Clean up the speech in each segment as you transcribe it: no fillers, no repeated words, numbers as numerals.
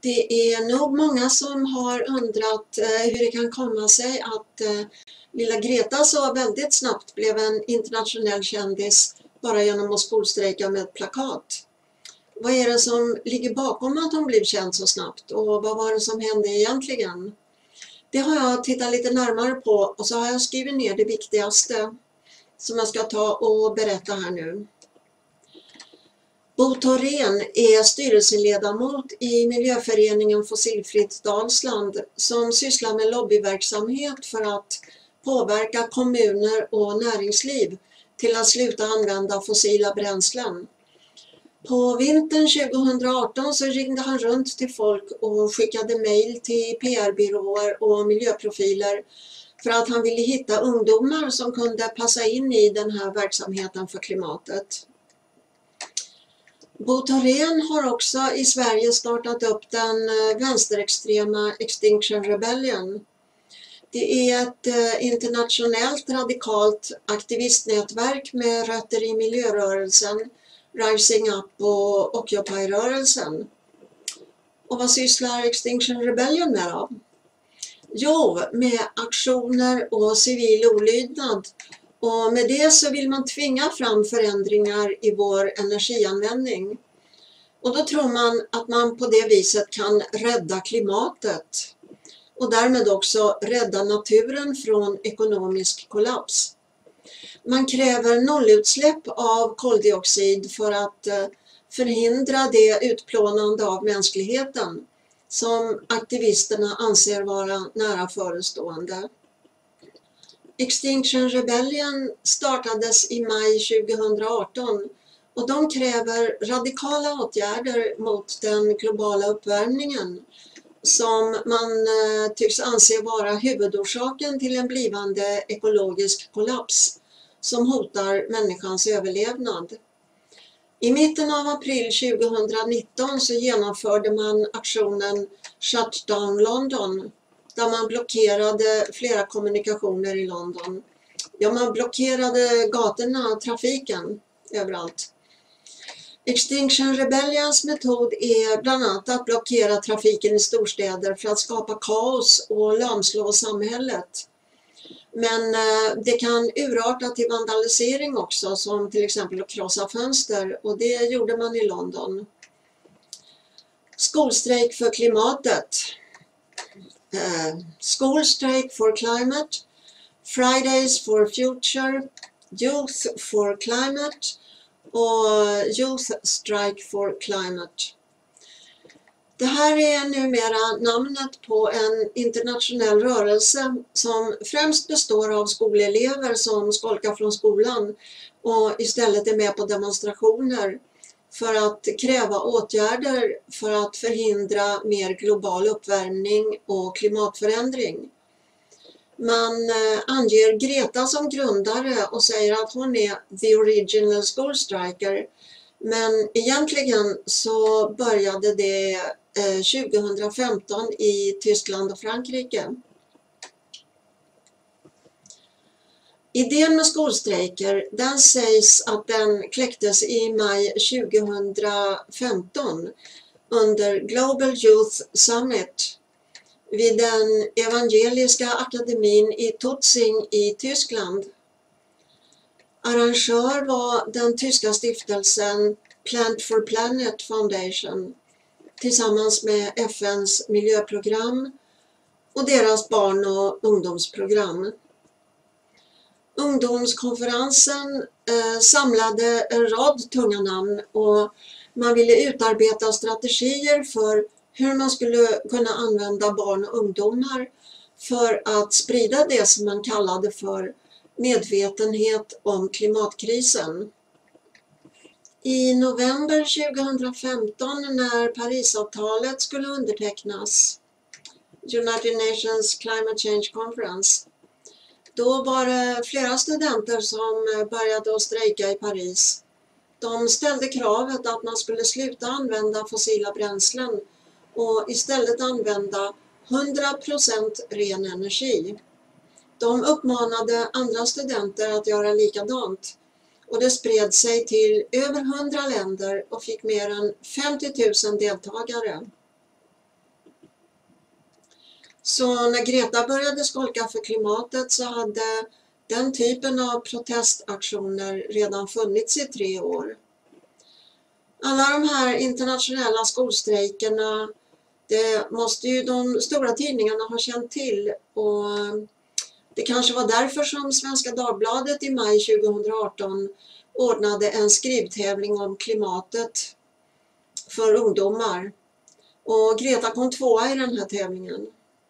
Det är nog många som har undrat hur det kan komma sig att lilla Greta så väldigt snabbt blev en internationell kändis bara genom att skolstrejka med ett plakat. Vad är det som ligger bakom att hon blev känd så snabbt och vad var det som hände egentligen? Det har jag tittat lite närmare på och så har jag skrivit ner det viktigaste som jag ska ta och berätta här nu. Bo Thorén är styrelseledamot i miljöföreningen Fossilfritt Dalsland som sysslar med lobbyverksamhet för att påverka kommuner och näringsliv till att sluta använda fossila bränslen. På vintern 2018 så ringde han runt till folk och skickade mejl till PR-byråer och miljöprofiler för att han ville hitta ungdomar som kunde passa in i den här verksamheten för klimatet. Bo Thorén har också i Sverige startat upp den vänsterextrema Extinction Rebellion. Det är ett internationellt radikalt aktivistnätverk med rötter i miljörörelsen, Rising Up och Occupy-rörelsen. Och vad sysslar Extinction Rebellion med då? Jo, med aktioner och civil olydnad. Och med det så vill man tvinga fram förändringar i vår energianvändning. Och då tror man att man på det viset kan rädda klimatet. Och därmed också rädda naturen från ekonomisk kollaps. Man kräver nollutsläpp av koldioxid för att förhindra det utplånande av mänskligheten som aktivisterna anser vara nära förestående. Extinction Rebellion startades i maj 2018 och de kräver radikala åtgärder mot den globala uppvärmningen som man tycks anse vara huvudorsaken till en blivande ekologisk kollaps som hotar människans överlevnad. I mitten av april 2019 så genomförde man aktionen Shut Down London där man blockerade flera kommunikationer i London. Ja, man blockerade gatorna, trafiken överallt. Extinction Rebellions metod är bland annat att blockera trafiken i storstäder för att skapa kaos och lamslå samhället. Men det kan urarta till vandalisering också, som till exempel att krossa fönster, och det gjorde man i London. Skolstrejk för klimatet. School Strike for Climate, Fridays for Future, Youth for Climate och Youth Strike for Climate. Det här är numera namnet på en internationell rörelse som främst består av skolelever som skolkar från skolan och istället är med på demonstrationer för att kräva åtgärder för att förhindra mer global uppvärmning och klimatförändring. Man anger Greta som grundare och säger att hon är the original school striker, men egentligen så började det 2015 i Tyskland och Frankrike. Idén med skolstrejker, den sägs att den kläcktes i maj 2015 under Global Youth Summit vid den evangeliska akademin i Tutzing i Tyskland. Arrangör var den tyska stiftelsen Plant for Planet Foundation tillsammans med FNs miljöprogram och deras barn- och ungdomsprogram. Ungdomskonferensen samlade en rad tunga namn och man ville utarbeta strategier för hur man skulle kunna använda barn och ungdomar för att sprida det som man kallade för medvetenhet om klimatkrisen. I november 2015 när Parisavtalet skulle undertecknas, United Nations Climate Change Conference, då var det flera studenter som började att strejka i Paris. De ställde kravet att man skulle sluta använda fossila bränslen och istället använda 100% ren energi. De uppmanade andra studenter att göra likadant och det spred sig till över 100 länder och fick mer än 50 000 deltagare. Så när Greta började skolka för klimatet så hade den typen av protestaktioner redan funnits i 3 år. Alla de här internationella skolstrejkerna, det måste ju de stora tidningarna ha känt till, och det kanske var därför som Svenska Dagbladet i maj 2018 ordnade en skrivtävling om klimatet för ungdomar. Och Greta kom 2:a i den här tävlingen.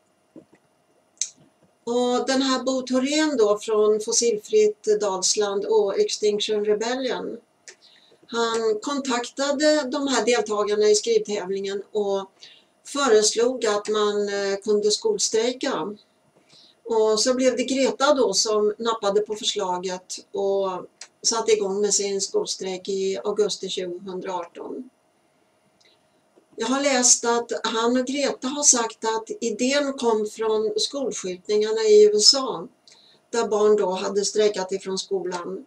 Och den här Bo Thorén då från Fossilfritt Dalsland och Extinction Rebellion, han kontaktade de här deltagarna i skrivtävlingen och föreslog att man kunde skolstrejka. Och så blev det Greta då som nappade på förslaget och satte igång med sin skolstrejk i augusti 2018. Jag har läst att han och Greta har sagt att idén kom från skolskjutningarna i USA, där barn då hade strejkat ifrån skolan.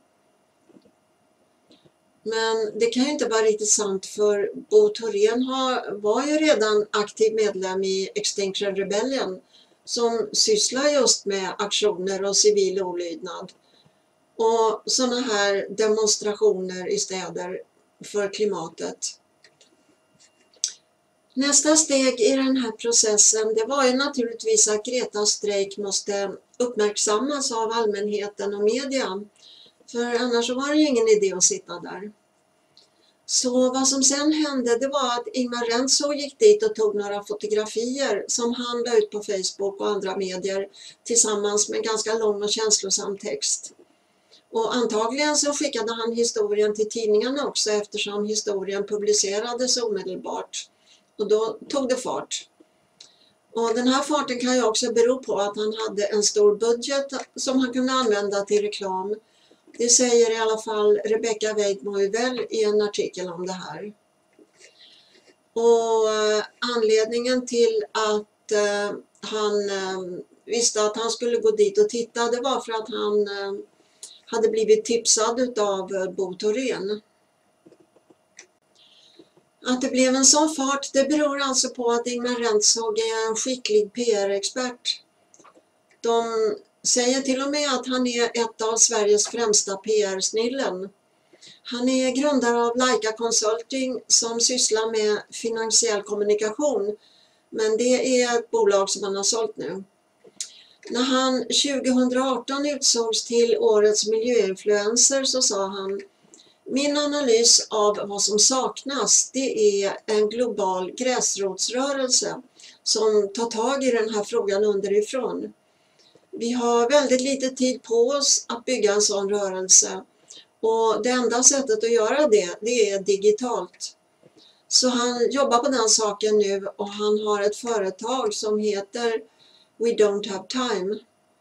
Men det kan ju inte vara riktigt sant, för Bo Thorén var ju redan aktiv medlem i Extinction Rebellion som sysslar just med aktioner och civil olydnad och sådana här demonstrationer i städer för klimatet. Nästa steg i den här processen, det var ju naturligtvis att Gretas strejk måste uppmärksammas av allmänheten och media, för annars var det ju ingen idé att sitta där. Så vad som sen hände, det var att Ingmar Rentzhog gick dit och tog några fotografier som han la ut på Facebook och andra medier tillsammans med en ganska lång och känslosam text. Och antagligen så skickade han historien till tidningarna också, eftersom historien publicerades omedelbart. Och då tog det fart. Och den här farten kan ju också bero på att han hade en stor budget som han kunde använda till reklam. Det säger i alla fall Rebecca Weidmoivel i en artikel om det här. Och anledningen till att han visste att han skulle gå dit och titta, det var för att han hade blivit tipsad av Bo Thorén. Att det blev en sån fart, det beror alltså på att Ingmar Rentzhog är en skicklig PR-expert. De säger till och med att han är ett av Sveriges främsta PR-snillen. Han är grundare av Leica Consulting som sysslar med finansiell kommunikation, men det är ett bolag som han har sålt nu. När han 2018 utsågs till årets miljöinfluencer så sa han: min analys av vad som saknas, det är en global gräsrotsrörelse som tar tag i den här frågan underifrån. Vi har väldigt lite tid på oss att bygga en sån rörelse, och det enda sättet att göra det är digitalt. Så han jobbar på den saken nu, och han har ett företag som heter We Don't Have Time.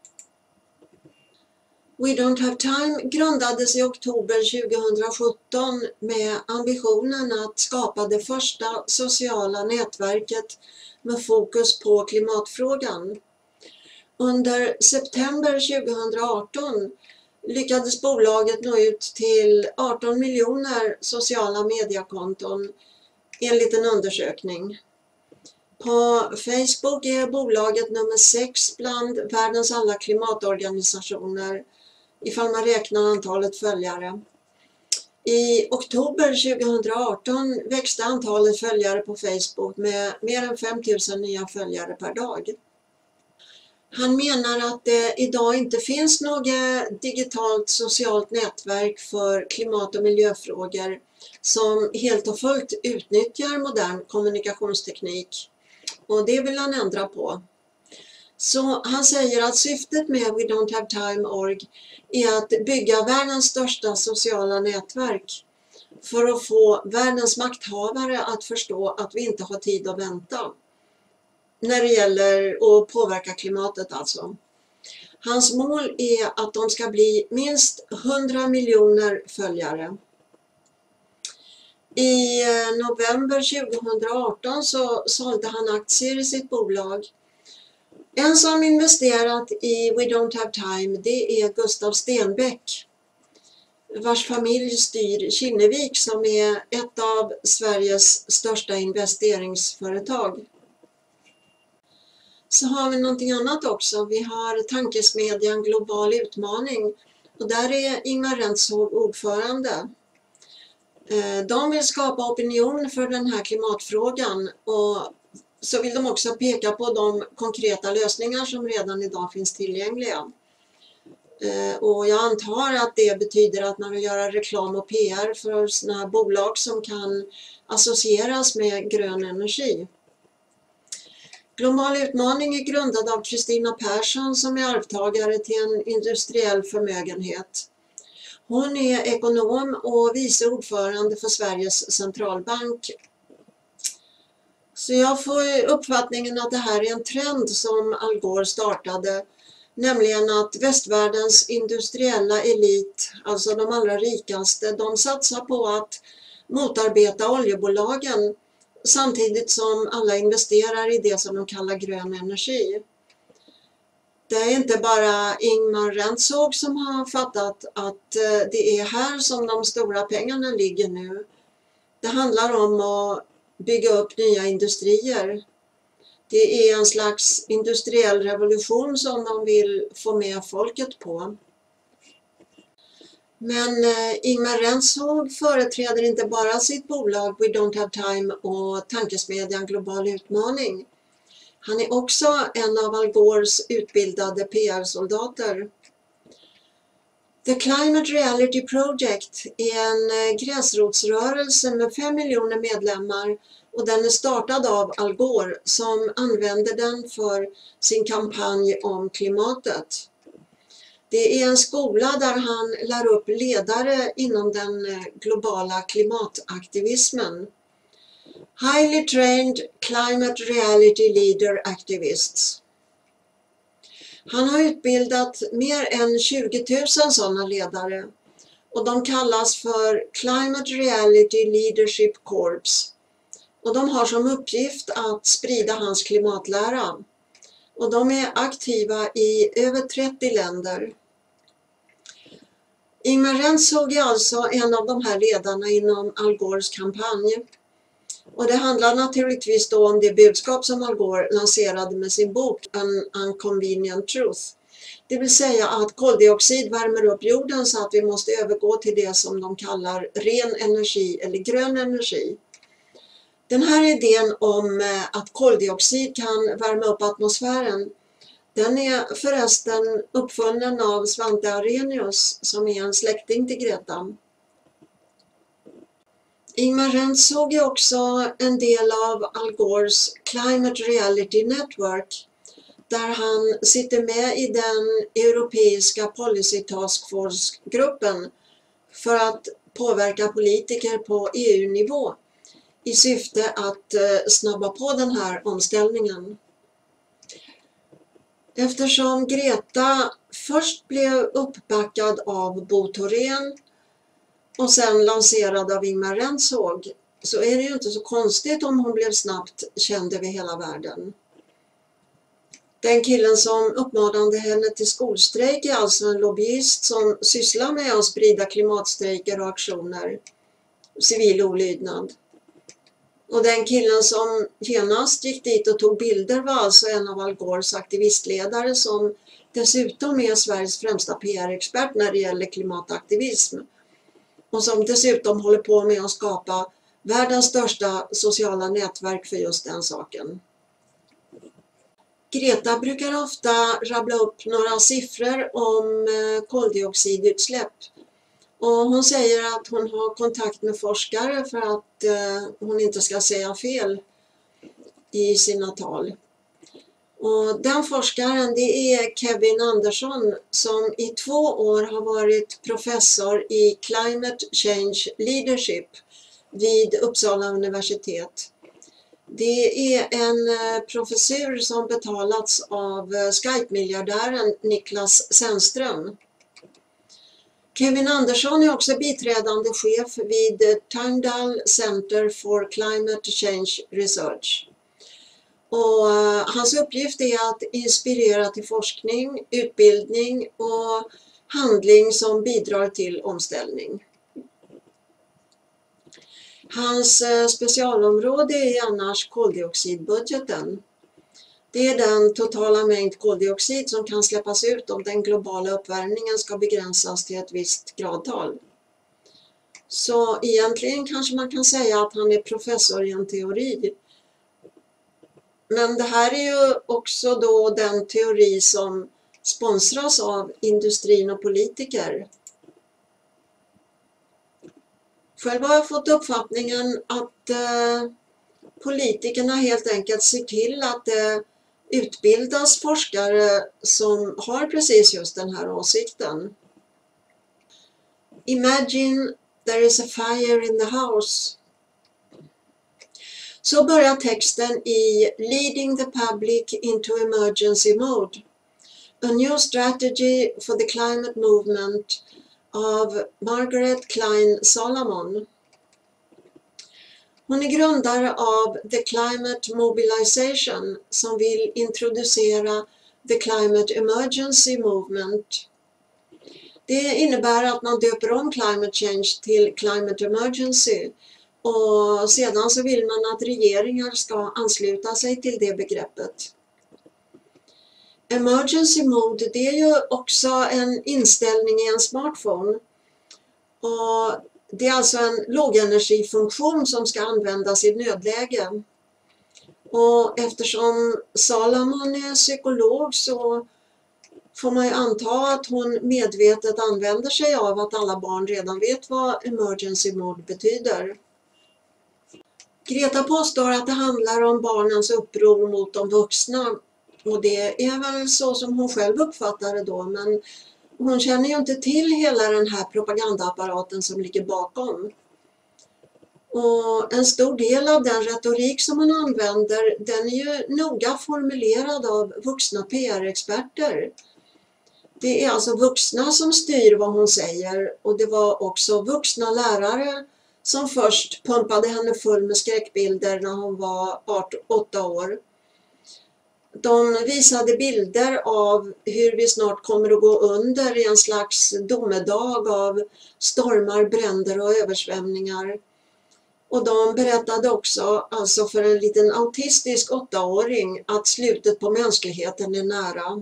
We Don't Have Time grundades i oktober 2017 med ambitionen att skapa det första sociala nätverket med fokus på klimatfrågan. Under september 2018 lyckades bolaget nå ut till 18 miljoner sociala mediekonton enligt en undersökning. På Facebook är bolaget nummer 6 bland världens alla klimatorganisationer, ifall man räknar antalet följare. I oktober 2018 växte antalet följare på Facebook med mer än 5 000 nya följare per dag. Han menar att det idag inte finns något digitalt socialt nätverk för klimat- och miljöfrågor som helt och fullt utnyttjar modern kommunikationsteknik, och det vill han ändra på. Så han säger att syftet med We Don't Have Time.org är att bygga världens största sociala nätverk för att få världens makthavare att förstå att vi inte har tid att vänta när det gäller att påverka klimatet alltså. Hans mål är att de ska bli minst 100 miljoner följare. I november 2018 så sålde han aktier i sitt bolag. En som investerat i We Don't Have Time, det är Gustav Stenbeck, vars familj styr Kinnevik som är ett av Sveriges största investeringsföretag. Så har vi någonting annat också. Vi har tankesmedjan Global utmaning och där är Ingvar Rentzhog ordförande. De vill skapa opinion för den här klimatfrågan och så vill de också peka på de konkreta lösningar som redan idag finns tillgängliga. Och jag antar att det betyder att man vill göra reklam och PR för sådana här bolag som kan associeras med grön energi. Global utmaning är grundad av Kristina Persson som är arvtagare till en industriell förmögenhet. Hon är ekonom och vice ordförande för Sveriges centralbank. Så jag får uppfattningen att det här är en trend som Al Gore startade, nämligen att västvärldens industriella elit, alltså de allra rikaste, de satsar på att motarbeta oljebolagen samtidigt som alla investerar i det som de kallar grön energi. Det är inte bara Ingvar Rentzhog som har fattat att det är här som de stora pengarna ligger nu. Det handlar om att bygga upp nya industrier. Det är en slags industriell revolution som man vill få med folket på. Men Ingvar Rentzhog företräder inte bara sitt bolag We Don't Have Time och tankesmedjan Global utmaning. Han är också en av Al Gores utbildade PR-soldater. The Climate Reality Project är en gräsrotsrörelse med 5 miljoner medlemmar och den är startad av Al Gore som använder den för sin kampanj om klimatet. Det är en skola där han lär upp ledare inom den globala klimataktivismen. Highly trained climate reality leader activists. Han har utbildat mer än 20 000 sådana ledare och de kallas för Climate Reality Leadership Corps. Och de har som uppgift att sprida hans klimatlära. Och de är aktiva i över 30 länder. Ingvar Rentzhog är alltså en av de här ledarna inom Al Gores kampanj. Och det handlar naturligtvis då om det budskap som Al Gore lanserade med sin bok An Inconvenient Truth. Det vill säga att koldioxid värmer upp jorden så att vi måste övergå till det som de kallar ren energi eller grön energi. Den här idén om att koldioxid kan värma upp atmosfären, den är förresten uppfunnen av Svante Arrhenius som är en släkting till Greta. Ingvar Rentzhog är också en del av Al Gores Climate Reality Network där han sitter med i den europeiska Policy Task Force-gruppen för att påverka politiker på EU-nivå i syfte att snabba på den här omställningen. Eftersom Greta först blev uppbackad av Bo Thorén och sen lanserad av Ingvar Rentzhog så är det ju inte så konstigt om hon blev snabbt känd över hela världen. Den killen som uppmanade henne till skolstrejk är alltså en lobbyist som sysslar med att sprida klimatstrejker och aktioner, civil olydnad. Och den killen som genast gick dit och tog bilder var alltså en av Al Gores aktivistledare som dessutom är Sveriges främsta PR-expert när det gäller klimataktivism. Och som dessutom håller på med att skapa världens största sociala nätverk för just den saken. Greta brukar ofta rabbla upp några siffror om koldioxidutsläpp. Och hon säger att hon har kontakt med forskare för att hon inte ska säga fel i sina tal. Och den forskaren det är Kevin Andersson som i 2 år har varit professor i Climate Change Leadership vid Uppsala universitet. Det är en professur som betalats av Skype-miljardären Niklas Zennström. Kevin Andersson är också biträdande chef vid Tyndall Center for Climate Change Research. Och hans uppgift är att inspirera till forskning, utbildning och handling som bidrar till omställning. Hans specialområde är annars koldioxidbudgeten. Det är den totala mängd koldioxid som kan släppas ut om den globala uppvärmningen ska begränsas till ett visst gradtal. Så egentligen kanske man kan säga att han är professor i en teori. Men det här är ju också då den teori som sponsras av industrin och politiker. Själv har jag fått uppfattningen att politikerna helt enkelt ser till att det utbildas forskare som har precis just den här åsikten. Imagine there is a fire in the house. Så börjar texten i Leading the Public into Emergency Mode. A new strategy for the climate movement av Margaret Klein Solomon. Hon är grundare av The Climate Mobilization som vill introducera The Climate Emergency Movement. Det innebär att man döper om climate change till climate emergency och sedan så vill man att regeringar ska ansluta sig till det begreppet. Emergency mode, det är ju också en inställning i en smartphone. Och det är alltså en lågenergifunktion som ska användas i nödläge. Och eftersom Solomon är psykolog så får man ju anta att hon medvetet använder sig av att alla barn redan vet vad emergency mode betyder. Greta påstår att det handlar om barnens uppror mot de vuxna. Och det är väl så som hon själv uppfattar det då, men hon känner ju inte till hela den här propagandaapparaten som ligger bakom. Och en stor del av den retorik som hon använder, den är ju noga formulerad av vuxna PR-experter. Det är alltså vuxna som styr vad hon säger och det var också vuxna lärare som först pumpade henne full med skräckbilder när hon var 8 år. De visade bilder av hur vi snart kommer att gå under i en slags domedag av stormar, bränder och översvämningar. Och de berättade också, alltså för en liten autistisk 8-åring, att slutet på mänskligheten är nära.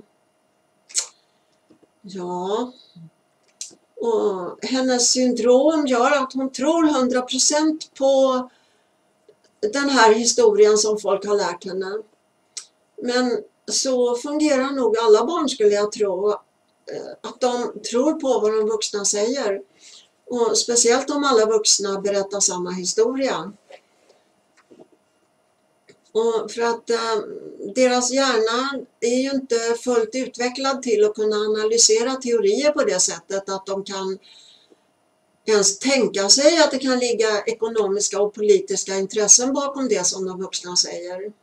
Ja, och hennes syndrom gör att hon tror 100% på den här historien som folk har lärt henne. Men så fungerar nog alla barn, skulle jag tro, att de tror på vad de vuxna säger. Och speciellt om alla vuxna berättar samma historia. Och för att deras hjärna är ju inte fullt utvecklad till att kunna analysera teorier på det sättet att de kan ens tänka sig att det kan ligga ekonomiska och politiska intressen bakom det som de vuxna säger.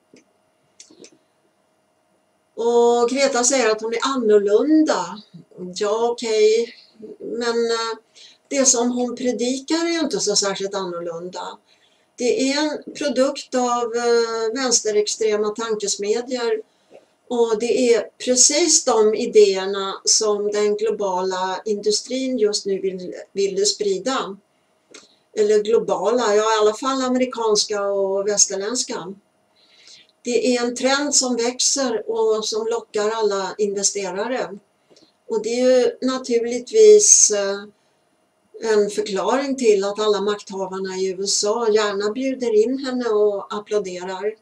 Och Greta säger att hon är annorlunda. Ja, okej. Men det som hon predikar är ju inte så särskilt annorlunda. Det är en produkt av vänsterextrema tankesmedjor och det är precis de idéerna som den globala industrin just nu vill sprida. Eller globala, ja i alla fall amerikanska och västerländska. Det är en trend som växer och som lockar alla investerare. Och det är ju naturligtvis en förklaring till att alla makthavarna i USA gärna bjuder in henne och applåderar.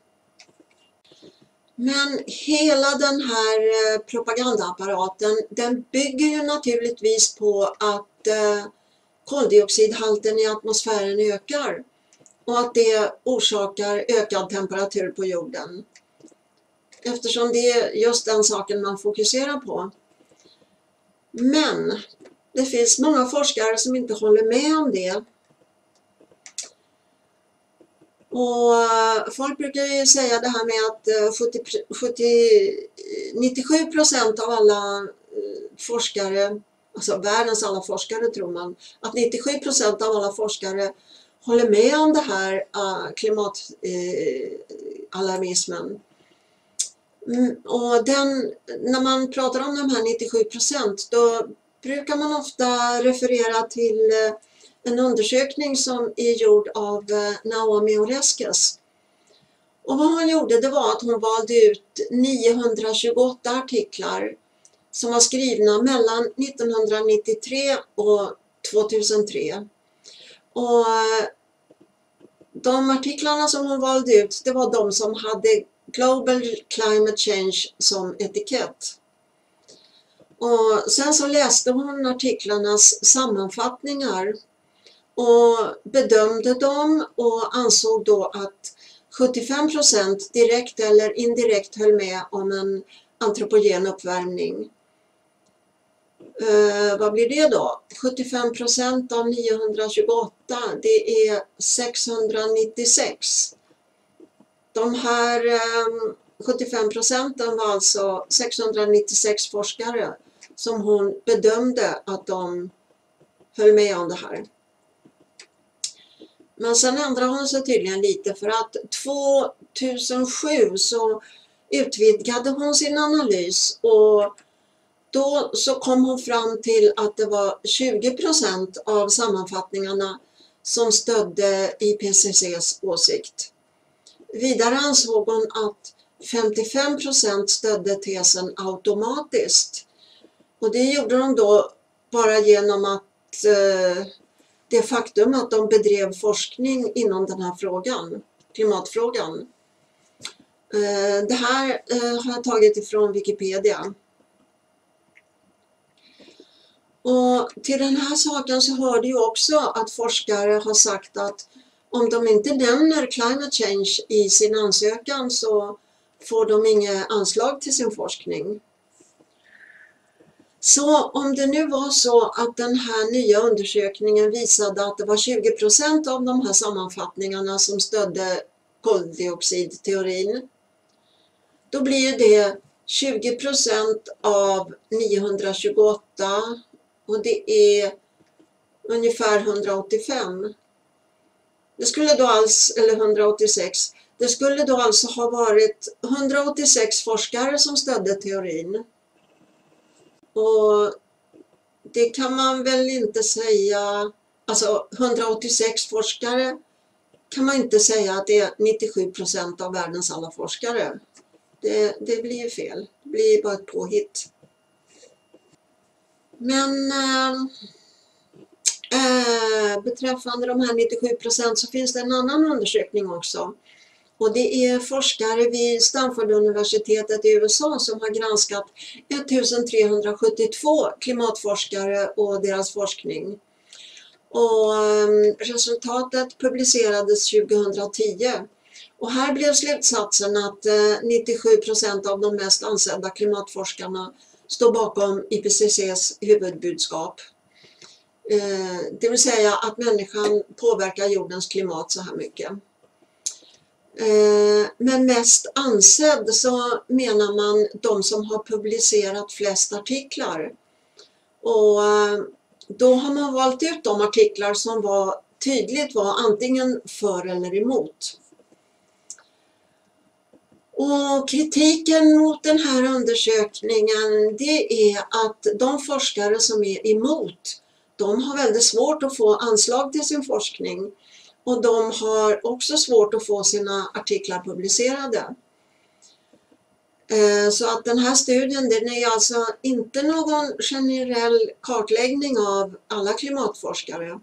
Men hela den här propagandaapparaten, den bygger ju naturligtvis på att koldioxidhalten i atmosfären ökar och att det orsakar ökad temperatur på jorden. Eftersom det är just den saken man fokuserar på. Men det finns många forskare som inte håller med om det. Och folk brukar ju säga det här med att 97% av alla forskare, alltså världens alla forskare tror man, att 97% av alla forskare håller med om det här klimatalarmismen. Och när man pratar om de här 97%, då brukar man ofta referera till en undersökning som är gjord av Naomi Oreskes. Och vad hon gjorde, det var att hon valde ut 928 artiklar som var skrivna mellan 1993 och 2003. Och de artiklarna som hon valde ut, det var de som hade Global Climate Change som etikett. Och sen så läste hon artiklarnas sammanfattningar och bedömde dem och ansåg då att 75% direkt eller indirekt höll med om en antropogen uppvärmning. Vad blir det då? 75% av 928, det är 696. De här 75% var alltså 696 forskare som hon bedömde att de höll med om det här. Men sen ändrade hon sig tydligen lite, för att 2007 så utvidgade hon sin analys och då så kom hon fram till att det var 20% av sammanfattningarna som stödde IPCCs åsikt. Vidare ansåg hon att 55% stödde tesen automatiskt. Och det gjorde de då bara genom att det faktum att de bedrev forskning inom den här frågan, klimatfrågan. Det här har jag tagit ifrån Wikipedia. Och till den här saken så hörde ju också att forskare har sagt att om de inte nämner climate change i sin ansökan så får de inga anslag till sin forskning. Så om det nu var så att den här nya undersökningen visade att det var 20% av de här sammanfattningarna som stödde koldioxidteorin, då blir det 20% av 928 och det är ungefär 185. Det skulle då eller 186. Det skulle då alltså ha varit 186 forskare som stödde teorin. Och det kan man väl inte säga, alltså 186 forskare kan man inte säga att det är 97% av världens alla forskare. Det blir ju fel, det blir bara ett påhitt. Men beträffande de här 97% så finns det en annan undersökning också. Och det är forskare vid Stanford-universitetet i USA som har granskat 1372 klimatforskare och deras forskning. Och resultatet publicerades 2010. Och här blev slutsatsen att 97% av de mest ansedda klimatforskarna står bakom IPCCs huvudbudskap. Det vill säga att människan påverkar jordens klimat så här mycket. Men mest ansedd så menar man de som har publicerat flest artiklar. Och då har man valt ut de artiklar som tydligt var antingen för eller emot. Och kritiken mot den här undersökningen, det är att de forskare som är emot, de har väldigt svårt att få anslag till sin forskning. Och de har också svårt att få sina artiklar publicerade. Så att den här studien, den är alltså inte någon generell kartläggning av alla klimatforskare.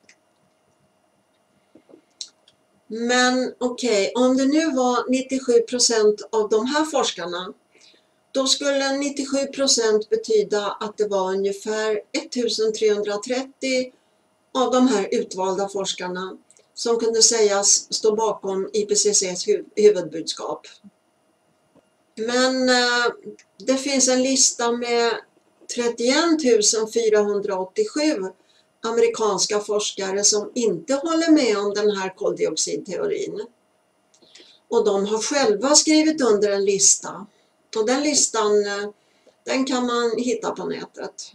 Men okej, om det nu var 97% av de här forskarna, då skulle 97% betyda att det var ungefär 1330 av de här utvalda forskarna som kunde sägas stå bakom IPCCs huvudbudskap. Men det finns en lista med 31 487 amerikanska forskare som inte håller med om den här koldioxidteorin. Och de har själva skrivit under en lista. Och den listan, den kan man hitta på nätet.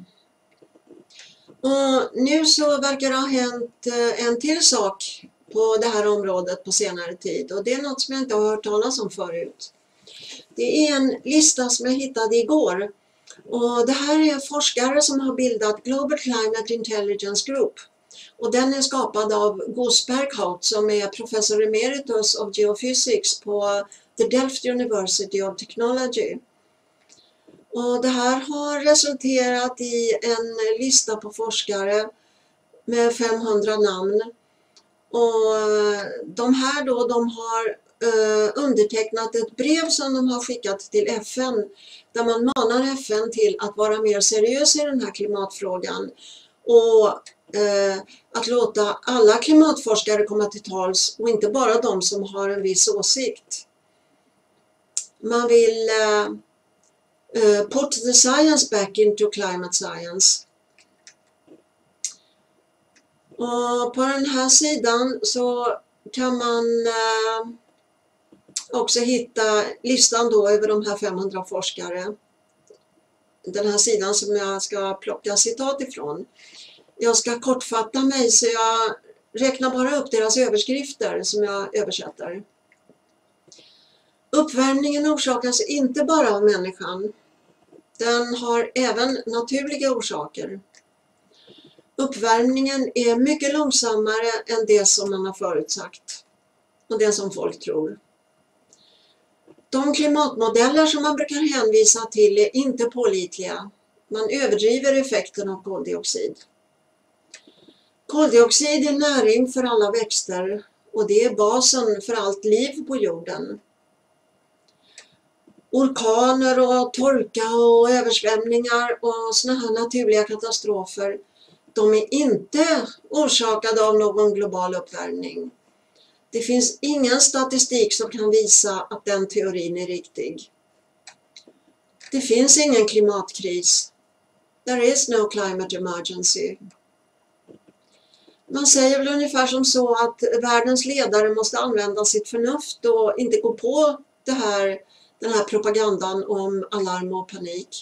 Och nu så verkar det ha hänt en till sak på det här området på senare tid. Och det är något som jag inte har hört talas om förut. Det är en lista som jag hittade igår. Och det här är forskare som har bildat Global Climate Intelligence Group. Och den är skapad av Gus Berghout som är professor emeritus of geophysics på the Delft University of Technology. Och det här har resulterat i en lista på forskare med 500 namn. Och de här då, de har undertecknat ett brev som de har skickat till FN där man manar FN till att vara mer seriös i den här klimatfrågan och att låta alla klimatforskare komma till tals och inte bara de som har en viss åsikt. Man vill put the science back into climate science. Och på den här sidan så kan man också hitta listan då över de här 500 forskare. Den här sidan som jag ska plocka citat ifrån. Jag ska kortfatta mig så jag räknar bara upp deras överskrifter som jag översätter. Uppvärmningen orsakas inte bara av människan. Den har även naturliga orsaker. Uppvärmningen är mycket långsammare än det som man har förutsagt och det som folk tror. De klimatmodeller som man brukar hänvisa till är inte pålitliga. Man överdriver effekten av koldioxid. Koldioxid är näring för alla växter och det är basen för allt liv på jorden. Orkaner och torka och översvämningar och såna här naturliga katastrofer, de är inte orsakade av någon global uppvärmning. Det finns ingen statistik som kan visa att den teorin är riktig. Det finns ingen klimatkris. There is no climate emergency. Man säger väl ungefär som så att världens ledare måste använda sitt förnuft och inte gå på den här propagandan om alarm och panik.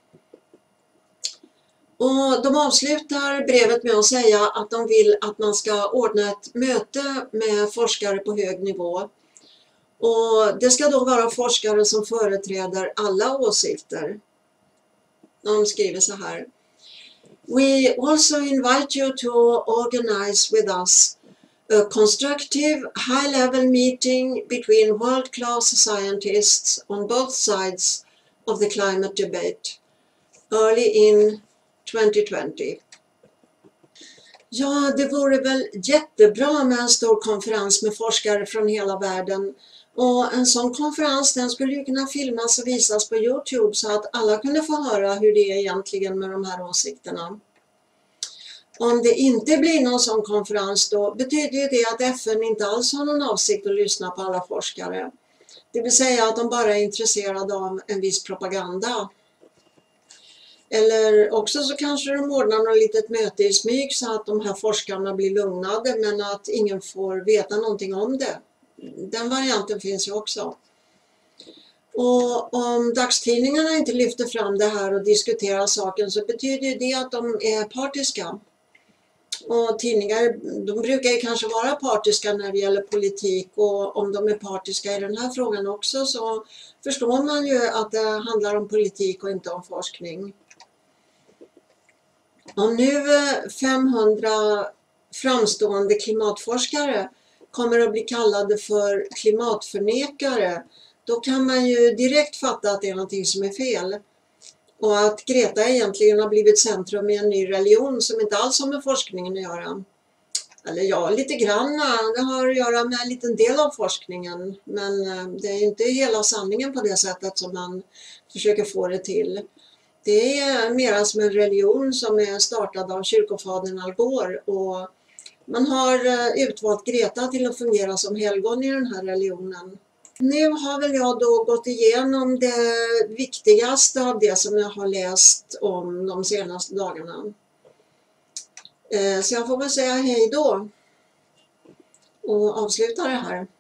Och de avslutar brevet med att säga att de vill att man ska ordna ett möte med forskare på hög nivå. Och det ska då vara forskare som företräder alla åsikter. De skriver så här. We also invite you to organize with us a constructive high-level meeting between world-class scientists on both sides of the climate debate early in 2020. Ja, det vore väl jättebra med en stor konferens med forskare från hela världen. Och en sån konferens, den skulle ju kunna filmas och visas på YouTube så att alla kunde få höra hur det är egentligen med de här åsikterna. Om det inte blir någon sån konferens då betyder ju det att FN inte alls har någon avsikt att lyssna på alla forskare. Det vill säga att de bara är intresserade av en viss propaganda. Eller också så kanske de ordnar något litet möte i smyg så att de här forskarna blir lugnade men att ingen får veta någonting om det. Den varianten finns ju också. Och om dagstidningarna inte lyfter fram det här och diskuterar saken så betyder det att de är partiska. Och tidningar, de brukar ju kanske vara partiska när det gäller politik och om de är partiska i den här frågan också så förstår man ju att det handlar om politik och inte om forskning. Om nu 500 framstående klimatforskare kommer att bli kallade för klimatförnekare, då kan man ju direkt fatta att det är någonting som är fel. Och att Greta egentligen har blivit centrum i en ny religion som inte alls har med forskningen att göra. Eller ja, lite grann. Det har att göra med en liten del av forskningen. Men det är inte hela sanningen på det sättet som man försöker få det till. Det är mer som en religion som är startad av kyrkofadern Al Gore. Och man har utvalt Greta till att fungera som helgon i den här religionen. Nu har väl jag då gått igenom det viktigaste av det som jag har läst om de senaste dagarna. Så jag får väl säga hej då och avsluta det här.